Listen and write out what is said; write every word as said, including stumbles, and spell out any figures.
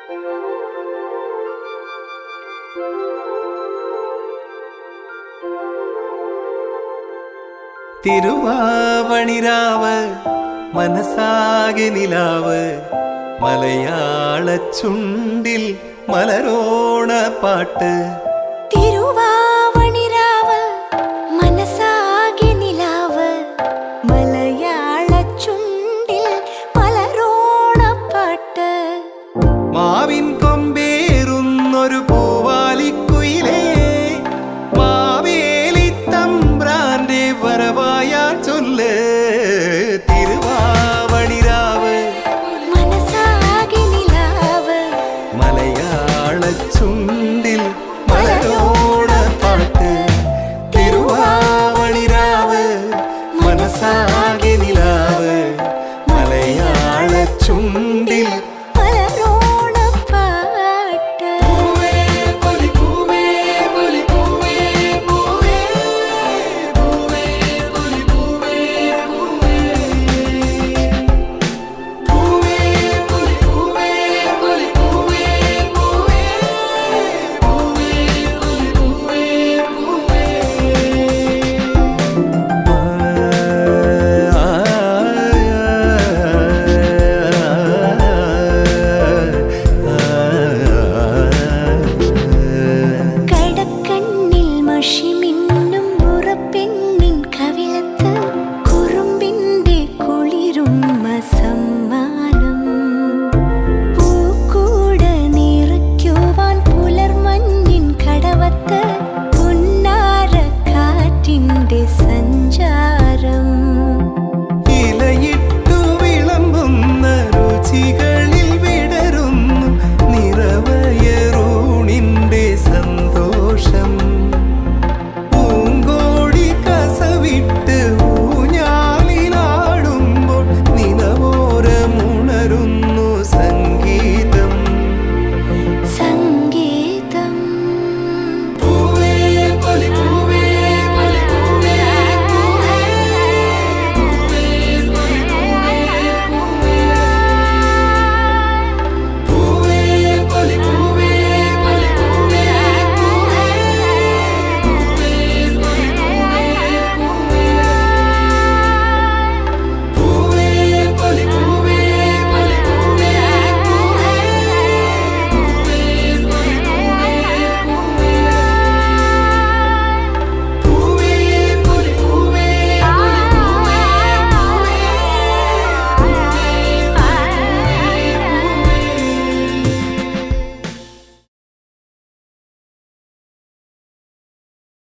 തിരുവാവണിരാവ് മനസാകെ നിലാവ് മലയാള ചുണ്ടിൽ മലരോണ പാട്ട്. തിരുവാവണിരാവ് മനസാകെ നിലാവ് മലയാള ചുണ്ടിൽ മലരോണ പാട്ട്. മാവിൻ കൊമ്പേറുന്നൊരു പൂവാലിക്കുയിലേ മാവേലി തമ്പ്രാന്റെ വരവായാൽ ചൊല്ല്. തിരുവാവണിരാവ് മനസാകെ നിലാവ് മലയാള ചുണ്ടിൽ മലരോണ പാട്ട്. തിരുവാവണിരാവ് മനസാകെ നിലാവ് മലയാള ചുണ്ടിൽ